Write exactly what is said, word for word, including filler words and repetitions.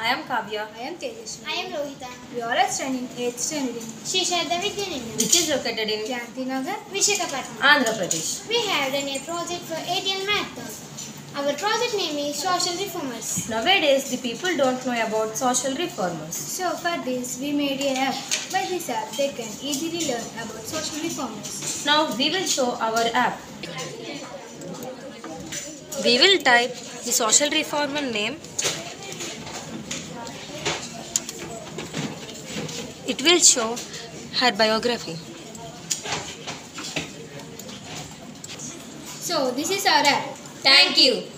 I am Kavya. I am Tejaswi. I am Rohita. We are at studying eighth standard in Shri Sharda Vidyanindam. Which is located in Janti Nagar. Vishakhapatnam. Andhra Pradesh. We have done a project for A T L Math. Our project name is Social Reformers. Nowadays, the people don't know about social reformers. So for this, we made a app. By this app, they can easily learn about social reformers. Now we will show our app. We will type the social reformer name. It will show her biography. So this is our app. Thank you.